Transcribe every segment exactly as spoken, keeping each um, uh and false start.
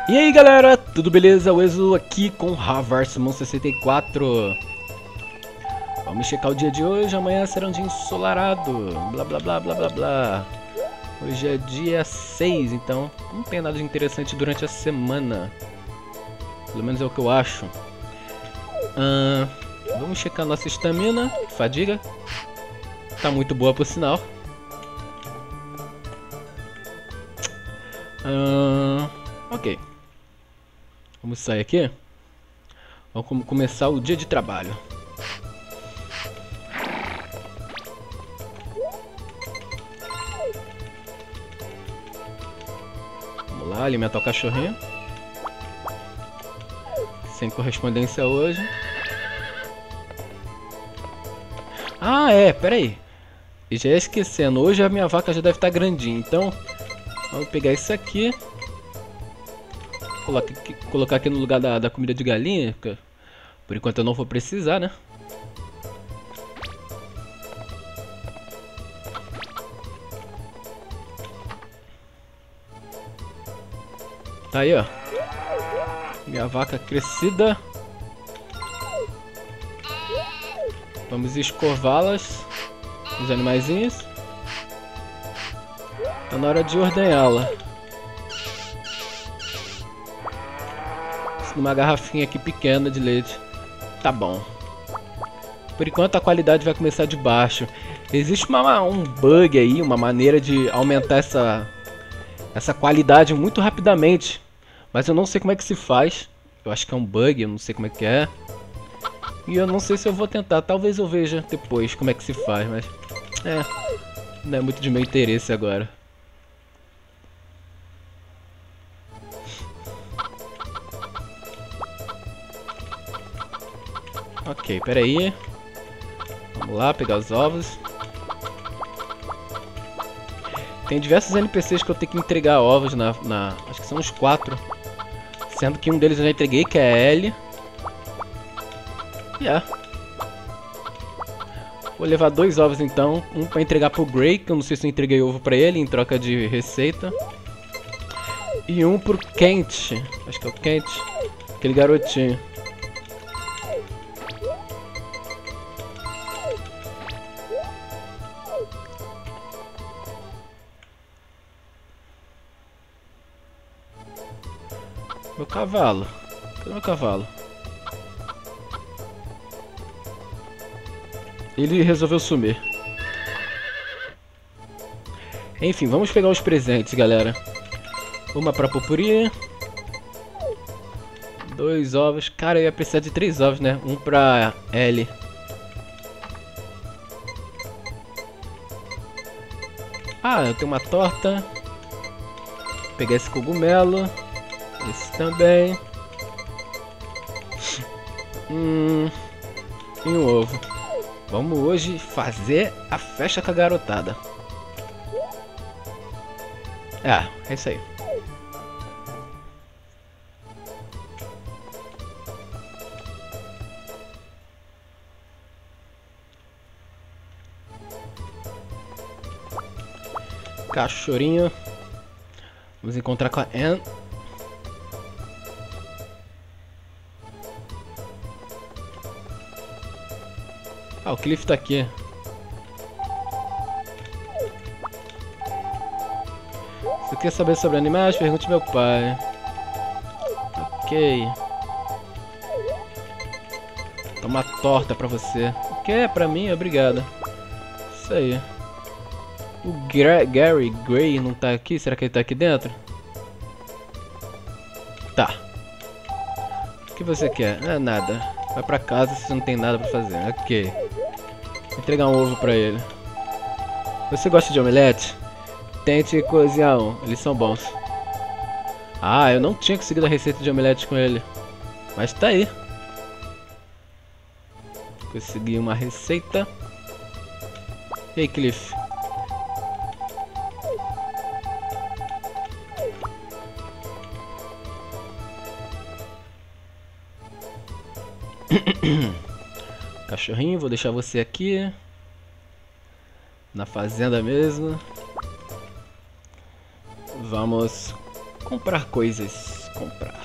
E aí galera, tudo beleza? O Exo aqui com Havarsimon sessenta e quatro. Vamos checar o dia de hoje, amanhã será um dia ensolarado, blá blá blá blá blá blá. Hoje é dia seis, então não tem nada de interessante durante a semana. Pelo menos é o que eu acho. Ah, vamos checar nossa estamina, fadiga. Tá muito boa por sinal. Ah, ok. Vamos sair aqui. Vamos começar o dia de trabalho. Vamos lá, alimentar o cachorrinho. Sem correspondência hoje. Ah, é, pera aí. E já ia esquecendo, hoje a minha vaca já deve estar grandinha, então vamos pegar isso aqui. Colocar aqui, colocar aqui no lugar da, da comida de galinha, porque por enquanto eu não vou precisar, né? Tá aí, ó. Minha vaca crescida. Vamos escová-las, os animaizinhos. Tá na hora de ordenhá-la. Numa garrafinha aqui pequena de leite. Tá bom. Por enquanto a qualidade vai começar de baixo. Existe uma, um bug aí, uma maneira de aumentar essa, essa qualidade muito rapidamente. Mas eu não sei como é que se faz. Eu acho que é um bug, eu não sei como é que é. E eu não sei se eu vou tentar. Talvez eu veja depois como é que se faz, mas... É, não é muito de meu interesse agora. Ok, peraí. Vamos lá, pegar os ovos. Tem diversos N P Cs que eu tenho que entregar ovos na... na acho que são uns quatro. Sendo que um deles eu já entreguei, que é a Ellie. E yeah. Vou levar dois ovos então. Um pra entregar pro Gray, que eu não sei se eu entreguei ovo pra ele em troca de receita. E um pro Kent. Acho que é o Kent. Aquele garotinho. Meu cavalo. Cadê meu cavalo? Ele resolveu sumir. Enfim, vamos pegar os presentes, galera. Uma pra Popuri. Dois ovos. Cara, eu ia precisar de três ovos, né? Um pra Ellie. Ah, eu tenho uma torta. Vou pegar esse cogumelo. Esse também. Hum, e um ovo. Vamos hoje fazer a festa com a garotada. Ah, é isso aí. Cachorrinho. Vamos encontrar com a Anne. Ah, o Cliff tá aqui. Se quer saber sobre animais, pergunte meu pai. Ok. Toma torta pra você. O que é pra mim? Obrigado. Isso aí. O Gra Gary Gray não tá aqui? Será que ele tá aqui dentro? Tá. O que você quer? Ah, nada. Vai pra casa se não tem nada pra fazer. Ok. Vou entregar um ovo pra ele. Você gosta de omelete? Tente cozinhar um. Eles são bons. Ah, eu não tinha conseguido a receita de omelete com ele. Mas tá aí. Consegui uma receita. E aí, Cliff? Cachorrinho, vou deixar você aqui. Na fazenda mesmo. Vamos comprar coisas. Comprar.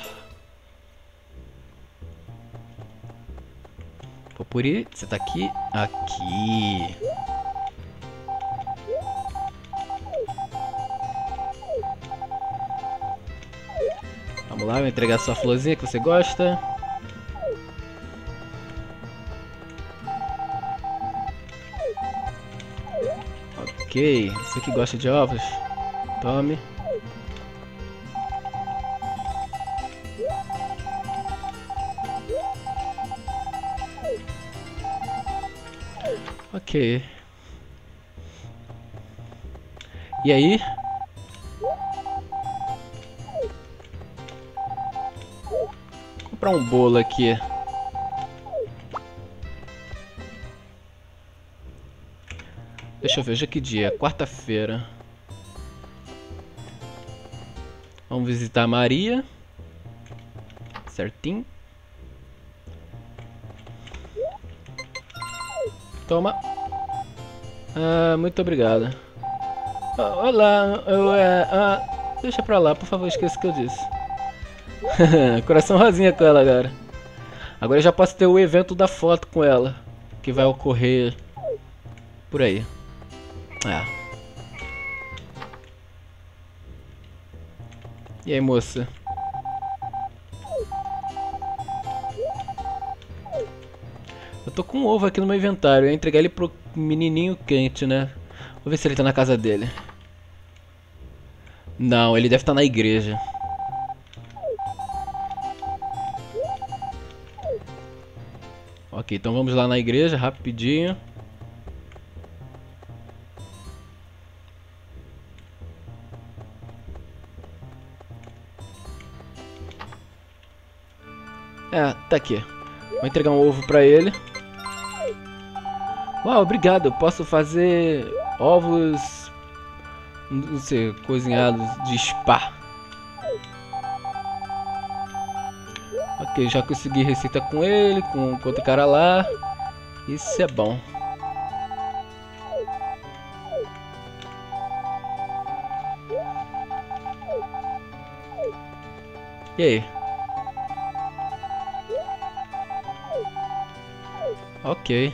Popuri, você tá aqui? Aqui. Vamos lá, vou entregar sua florzinha que você gosta. Ok, você que gosta de ovos, tome. Ok. E aí? Vou comprar um bolo aqui. Deixa eu ver, hoje é que dia? Quarta-feira. Vamos visitar a Maria. Certinho. Toma. Ah, muito obrigado. Ah, olá, eu é... Ah, deixa pra lá, por favor, esqueça o que eu disse. Coração rosinha com ela agora. Agora eu já posso ter o evento da foto com ela. Que vai ocorrer por aí. É. E aí, moça? Eu tô com um ovo aqui no meu inventário. Eu ia entregar ele pro menininho quente, né? Vou ver se ele tá na casa dele. Não, ele deve estar na igreja. Ok, então vamos lá na igreja rapidinho. É, tá aqui. Vou entregar um ovo pra ele. Uau, obrigado. Eu posso fazer ovos, não sei, cozinhados de spa. Ok, já consegui receita com ele, com, com outro cara lá. Isso é bom. E aí? Ok.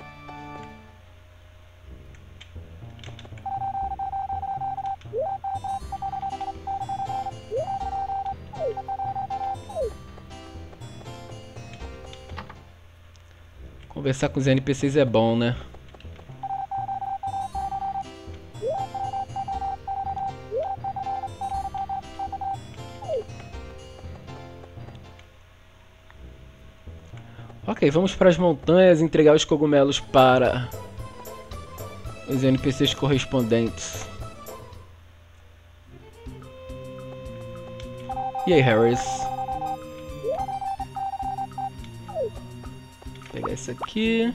Conversar com os N P Cs é bom, né? Ok, vamos para as montanhas entregar os cogumelos para os N P Cs correspondentes. E aí, Harris? Vou pegar esse aqui.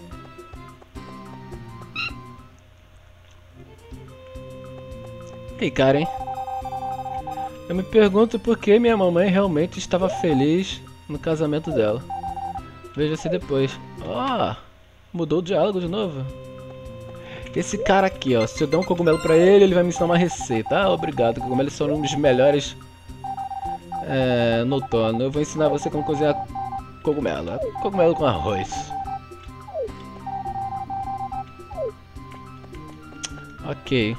E aí, Karen? Eu me pergunto por que minha mamãe realmente estava feliz no casamento dela. Veja-se depois. Ah, mudou o diálogo de novo. Esse cara aqui, ó. Se eu der um cogumelo pra ele, ele vai me ensinar uma receita. Ah, obrigado. Cogumelos são um dos melhores é, no outono. Eu vou ensinar você como cozinhar cogumelo. Cogumelo com arroz. Ok.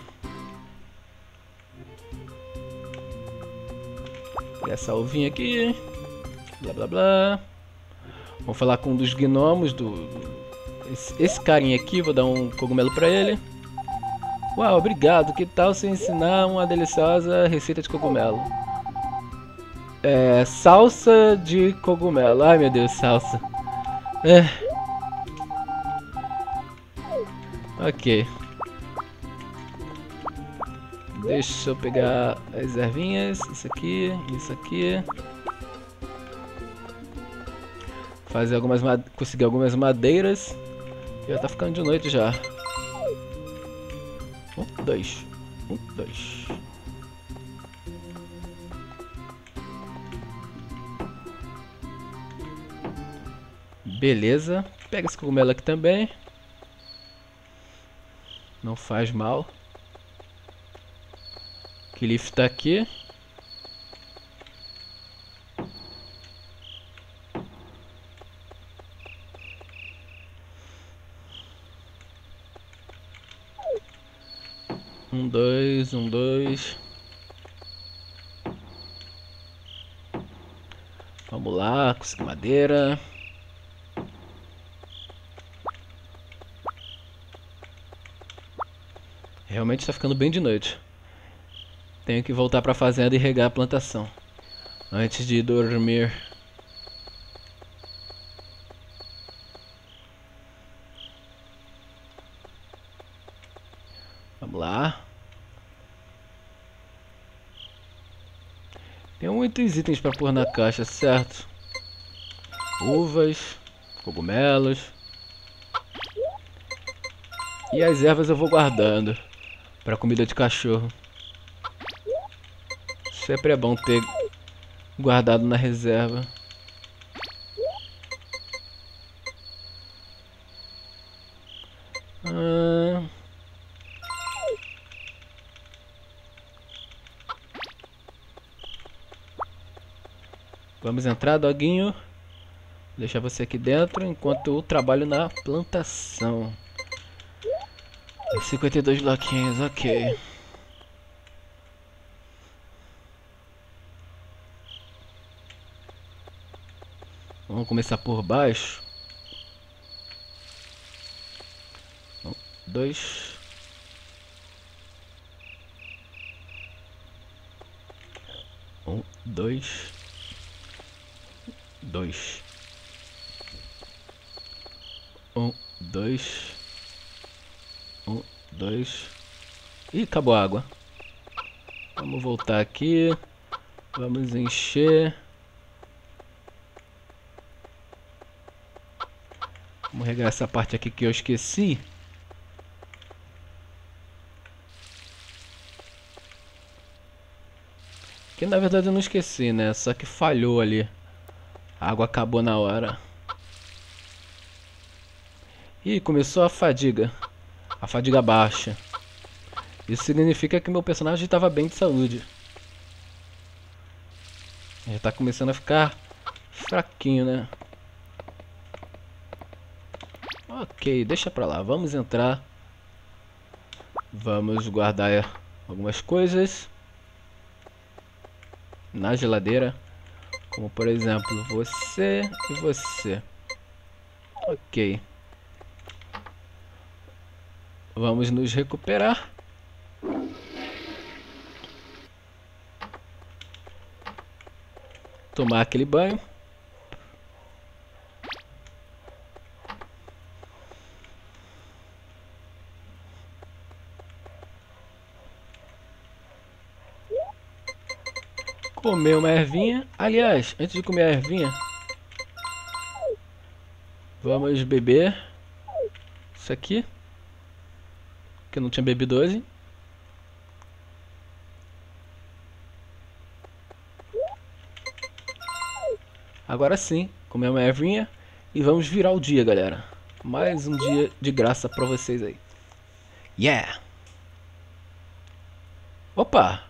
Pegar essa uvinha aqui. Blá blá blá. Vamos falar com um dos gnomos do... Esse, esse carinha aqui, vou dar um cogumelo pra ele. Uau, obrigado. Que tal você ensinar uma deliciosa receita de cogumelo? É... Salsa de cogumelo. Ai, meu Deus, salsa. É. Ok. Deixa eu pegar as ervinhas. Isso aqui, isso aqui. Fazer algumas... Conseguir algumas madeiras. Já tá ficando de noite já. Um, dois. Um, dois. Beleza. Pega esse cogumelo aqui também. Não faz mal. Cliff tá aqui. Um, dois, um, dois. Vamos lá, conseguir madeira. Realmente está ficando bem de noite. Tenho que voltar para a fazenda e regar a plantação antes de dormir. Vamos lá. Tem muitos itens para pôr na caixa, certo? Uvas, cogumelos. E as ervas eu vou guardando para comida de cachorro. Sempre é bom ter guardado na reserva. Ah... Vamos entrar, doguinho. Vou deixar você aqui dentro enquanto eu trabalho na plantação. cinquenta e dois bloquinhos, ok. Vamos começar por baixo. Um, dois. Um, dois. Dois. Um, dois. Um, dois. Ih, acabou a água. Vamos voltar aqui. Vamos encher. Vamos regar essa parte aqui que eu esqueci. Que na verdade eu não esqueci, né? Só que falhou ali. A água acabou na hora. Ih, começou a fadiga. A fadiga baixa. Isso significa que meu personagem estava bem de saúde. Já está começando a ficar fraquinho, né? Ok, deixa pra lá. Vamos entrar. Vamos guardar algumas coisas na geladeira. Como por exemplo, você e você. Ok. Vamos nos recuperar. Tomar aquele banho. Comer uma ervinha. Aliás, antes de comer a ervinha, vamos beber isso aqui, que eu não tinha bebido hoje. Agora sim, comer uma ervinha e vamos virar o dia, galera. Mais um dia de graça pra vocês aí. Yeah! Opa!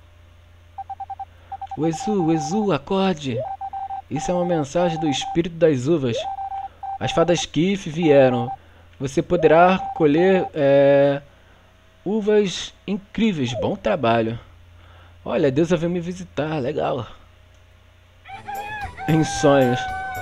O Exu, o Exu, acorde! Isso é uma mensagem do espírito das uvas. As fadas Kif vieram. Você poderá colher é, uvas incríveis. Bom trabalho. Olha, Deus veio me visitar. Legal. Em sonhos.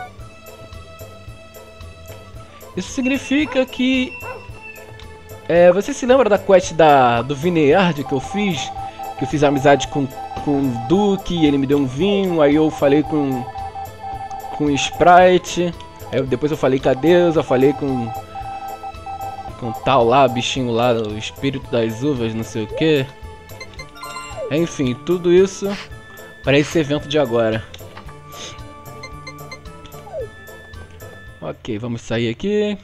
Isso significa que... É, você se lembra da quest da, do Vineyard que eu fiz? Que eu fiz amizade com, com o Duque, ele me deu um vinho, aí eu falei com... Com o Sprite. Aí eu, depois eu falei com a deusa, eu falei com... Com tal lá, bichinho lá, o espírito das uvas, não sei o que. Enfim, tudo isso para esse evento de agora. Ok, vamos sair aqui.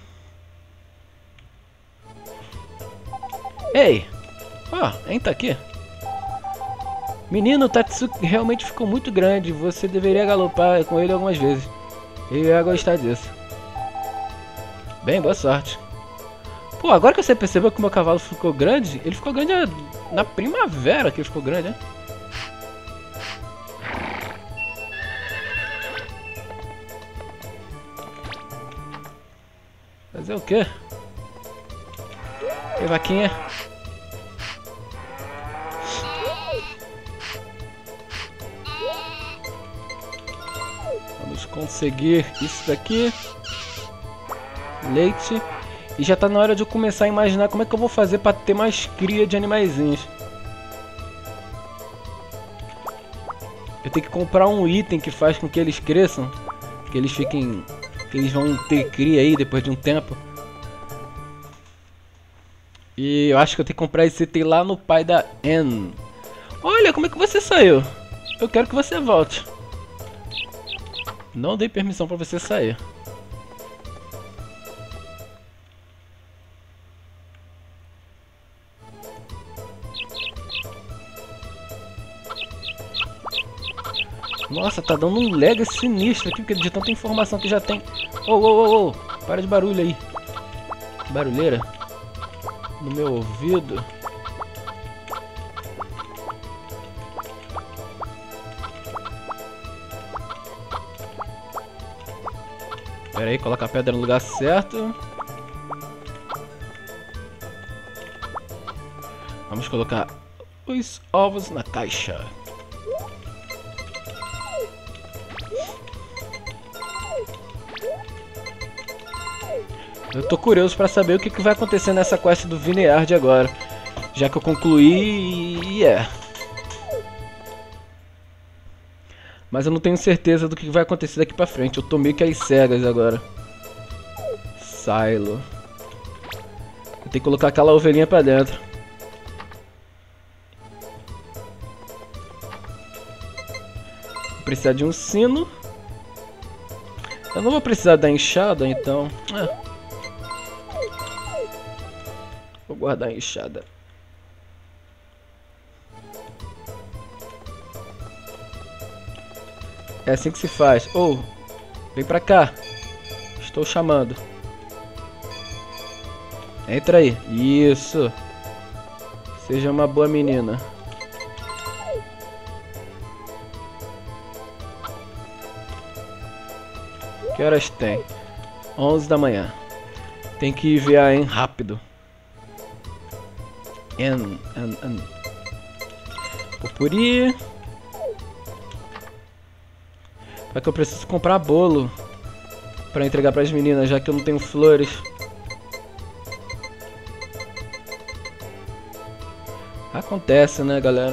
Ei! Ó, oh, hein, tá aqui. Menino, o Tatsuki realmente ficou muito grande. Você deveria galopar com ele algumas vezes. Ele ia gostar disso. Bem, boa sorte. Pô, agora que você percebeu que o meu cavalo ficou grande, ele ficou grande na primavera que ele ficou grande, né? Fazer o quê? E vaquinha? conseguir isso daqui. Leite. E já tá na hora de eu começar a imaginar como é que eu vou fazer para ter mais cria de animaizinhos. Eu tenho que comprar um item que faz com que eles cresçam. Que eles fiquem... Que eles vão ter cria aí depois de um tempo. E eu acho que eu tenho que comprar esse item lá no pai da Anne. Olha, como é que você saiu? Eu quero que você volte. Não dei permissão para você sair. Nossa, tá dando um lag sinistro aqui, porque de tanta informação que já tem. Ô, ô, ô, ô, para de barulho aí. Barulheira. No meu ouvido. Pera aí, coloca a pedra no lugar certo. Vamos colocar os ovos na caixa. Eu tô curioso pra saber o que, que vai acontecer nessa quest do Vineyard agora. Já que eu concluí e é. Mas eu não tenho certeza do que vai acontecer daqui pra frente. Eu tô meio que às cegas agora. Silo. Eu tenho que colocar aquela ovelhinha pra dentro. Vou precisar de um sino. Eu não vou precisar da enxada, então... É. Vou guardar a enxada. É assim que se faz. Oh, vem pra cá. Estou chamando. Entra aí. Isso. Seja uma boa menina. Que horas tem? onze da manhã. Tem que enviar em rápido. En, en, en. Pupuri. Só que eu preciso comprar bolo pra entregar pras meninas, já que eu não tenho flores. Acontece, né, galera?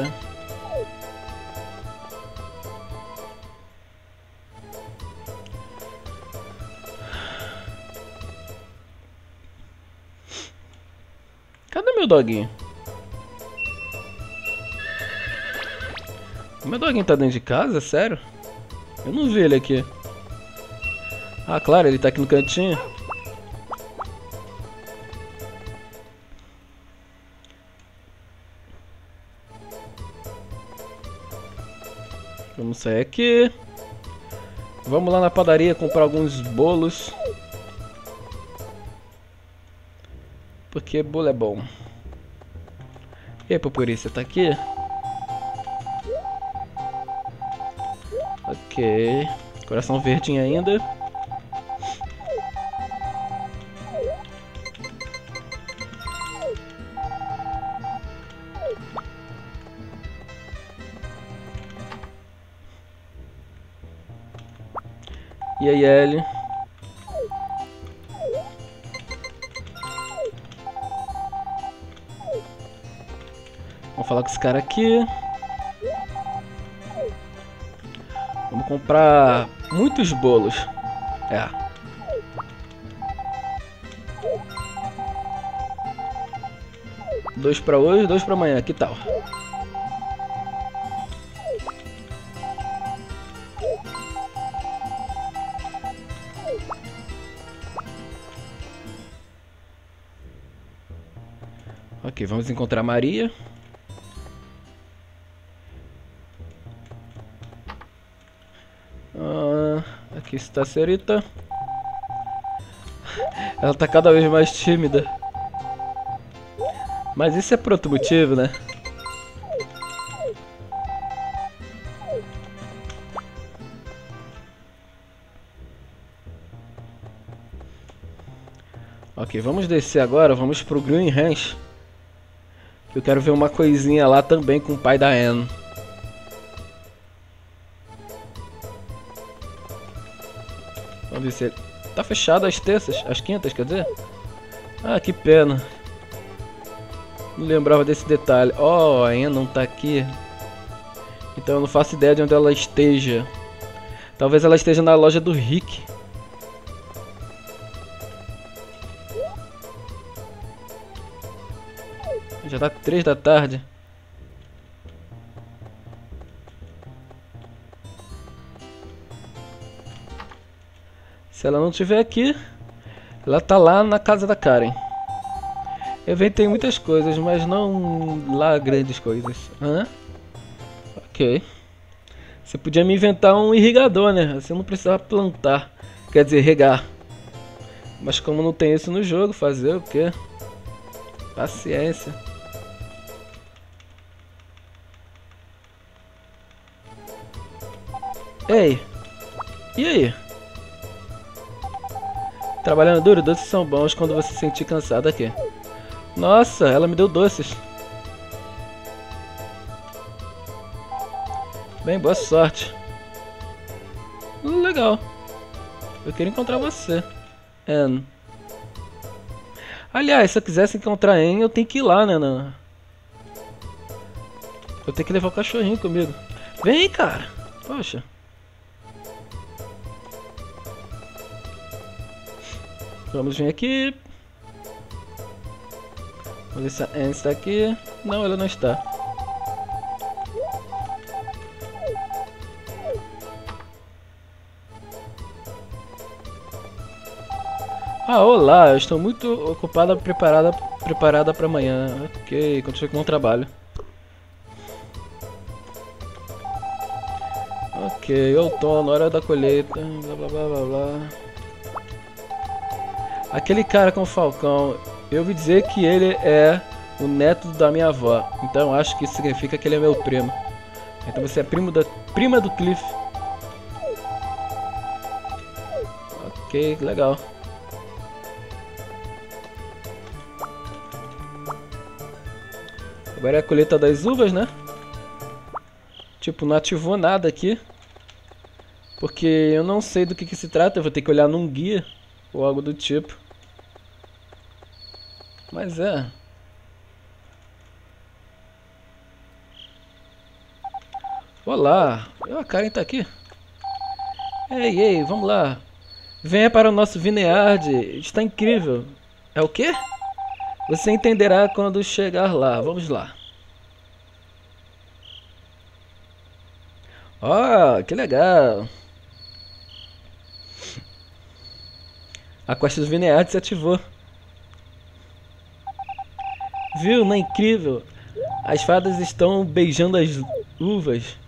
Cadê meu doguinho? O meu doguinho tá dentro de casa? Sério? Eu não vi ele aqui. Ah, claro, ele tá aqui no cantinho. Vamos sair aqui. Vamos lá na padaria comprar alguns bolos. Porque bolo é bom. E aí, Popuri, você tá aqui? Ok. Coração verdinho ainda. E aí, Ellie? Vamos falar com esse cara aqui. Vamos comprar muitos bolos. É. Dois pra hoje, dois pra amanhã. Que tal? Ok, vamos encontrar a Maria. Ah, aqui está a senhorita. Ela está cada vez mais tímida. Mas isso é por outro motivo, né? Ok, vamos descer agora. Vamos pro Green Ranch. Eu quero ver uma coisinha lá também com o pai da Anne. Vamos ver se ele... Tá fechado às terças, às quintas, quer dizer? Ah, que pena. Não lembrava desse detalhe. Oh, a Anne não tá aqui. Então eu não faço ideia de onde ela esteja. Talvez ela esteja na loja do Rick. Já tá três da tarde. Se ela não estiver aqui, ela tá lá na casa da Karen. Eu inventei muitas coisas, mas não lá grandes coisas. Hã? Ok. Você podia me inventar um irrigador, né? Assim eu não precisava plantar. Quer dizer, regar. Mas como não tem isso no jogo, fazer o quê? Paciência. Ei! E aí? Trabalhando duro, doces são bons quando você se sentir cansado aqui. Nossa, ela me deu doces. Bem, boa sorte. Legal. Eu queria encontrar você, Anne. Aliás, se eu quisesse encontrar a Anne, eu tenho que ir lá, né? Não? Eu tenho que levar o cachorrinho comigo. Vem, cara. Poxa. Vamos vir aqui. Vamos ver se a Anne está aqui. Não, ela não está. Ah, olá, eu estou muito ocupada, preparada, preparada para amanhã. Ok, continue com o trabalho. Ok, outono, hora da colheita, blá blá blá blá blá. Aquele cara com o falcão, eu ouvi dizer que ele é o neto da minha avó, então acho que isso significa que ele é meu primo. Então você é primo da prima do Cliff. Ok, legal. Agora é a colheita das uvas, né? Tipo, não ativou nada aqui. Porque eu não sei do que, que se trata, eu vou ter que olhar num guia ou algo do tipo. Mas é. Olá, a Karen tá aqui. Ei, ei, vamos lá. Venha para o nosso vineyard, está incrível. É o quê? Você entenderá quando chegar lá. Vamos lá. Oh, que legal. A quest do Vineyard se ativou. Viu? Não é incrível? As fadas estão beijando as uvas.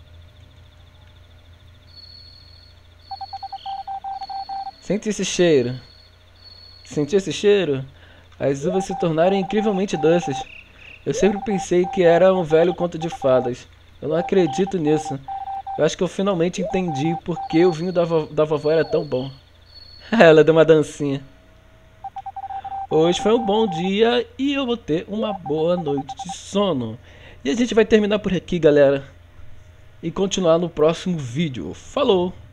Sente esse cheiro. Sentiu esse cheiro? As uvas se tornaram incrivelmente doces. Eu sempre pensei que era um velho conto de fadas. Eu não acredito nisso. Eu acho que eu finalmente entendi por que o vinho da, vo da vovó era tão bom. Ela deu uma dancinha. Hoje foi um bom dia e eu vou ter uma boa noite de sono. E a gente vai terminar por aqui, galera. E continuar no próximo vídeo. Falou!